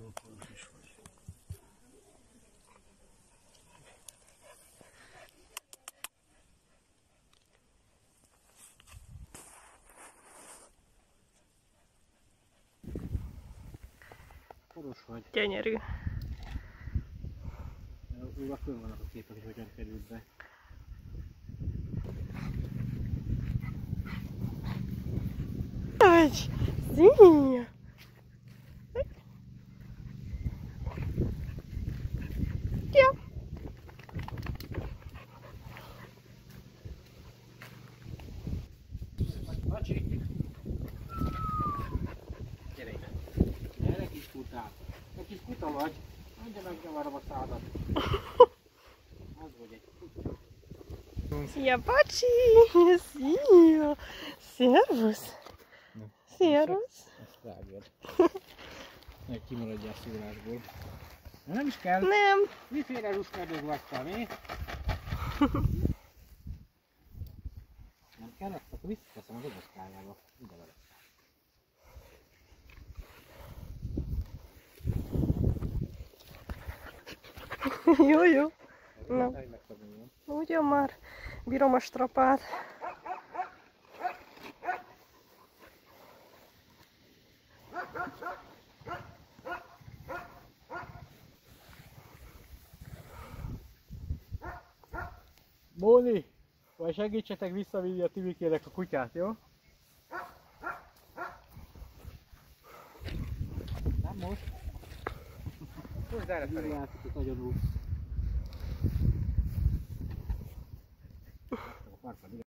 Nagyon kolos is vagy. Koros vagy. Gyönyörű. Róla fönn vannak a képek, hogy hogyan került be. Vagy! Szia! Ja. Bacsi! Gyere ide! Gyere kis kutál! Te kis kuta vagy! Mindjárt megnyavarom a szádat! Az vagy egy kuta! Szia, bacsi! Szia! Szervusz! Szervusz! Ezt vágjad! Meg kimaradja a szólásból. Nem is kell! Nem! Miféle luskadóg vagytál, mi? Nem kell? Akkor visszateszem a dobozkájába. Ide vele. Jó, jó. Na, ugyan már bírom a strapát. Móni! Vagy segítsetek visszavinni a Timikének a kutyát, jó? Nem most. Hozd erre felé. Játszott nagyon rúgsz.